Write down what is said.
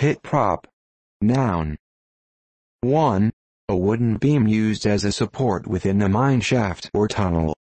Pit prop. Noun. 1. A wooden beam used as a support within a mine shaft or tunnel.